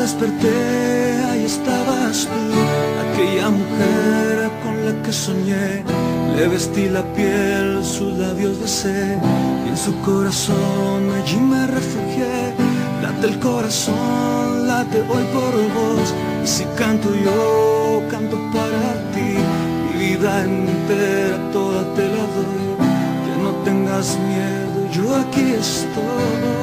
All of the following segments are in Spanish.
desperté, ahí estabas tú, aquella mujer con la que soñé. Le vestí la piel, sus labios besé, y en su corazón allí me refugié. Late el corazón, late hoy por vos, y si canto yo, canto para ti. Mi vida entera, toda te la doy, que no tengas miedo, yo aquí estoy.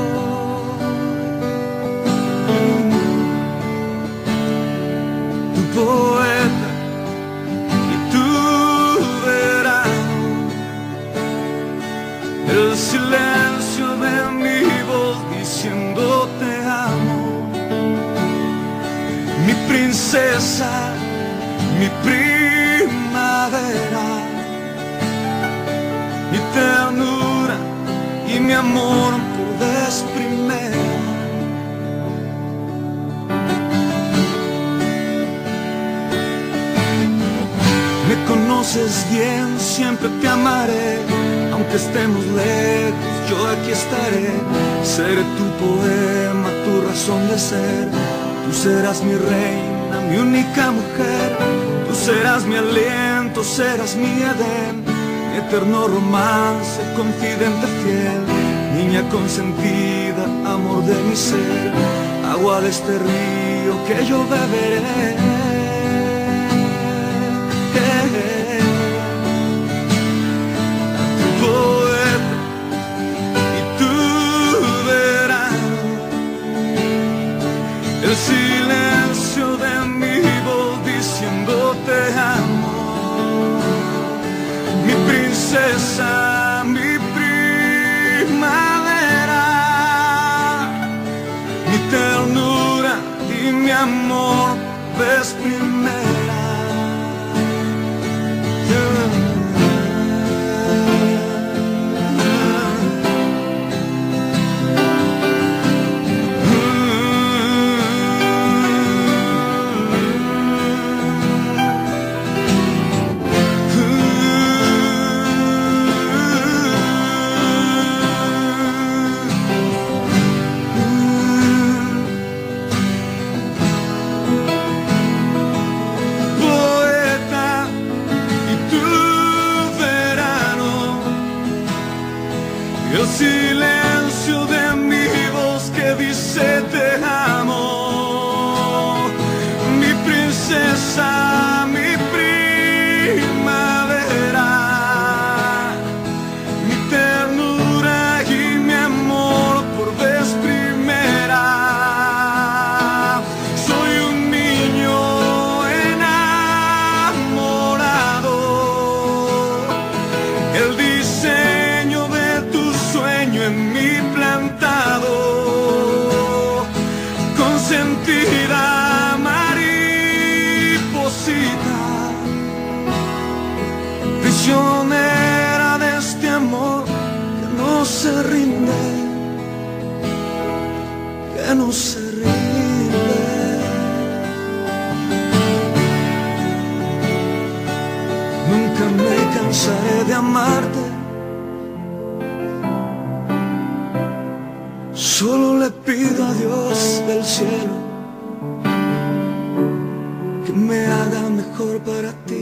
Tu poeta y tu verano, el silencio de mi voz diciendo te amo. Mi princesa, mi primavera, mi ternura y mi amor por vez primera. Me conoces bien, siempre te amaré, aunque estemos lejos, yo aquí estaré. Seré tu poema, tu razón de ser. Tú serás mi reina, mi única mujer. Tú serás mi aliento, serás mi Edén, mi eterno romance, confidente fiel. Niña consentida, amor de mi ser, agua de este río que yo beberé. Tu poeta y tu verano, el silencio de mi voz diciendo te amo. Mi princesa, mi primavera, mi ternura y mi amor vez primera. El silencio de mi voz que dice te amo. Mi princesa, mi primavera, mi ternura y mi amor por vez primera. Soy un niño enamorado, el diseño de en mi plantado, consentida mariposita, prisionera de este amor que no se rinde, que no se rinde. Nunca me cansaré de amarte, solo le pido a Dios del cielo que me haga mejor para ti.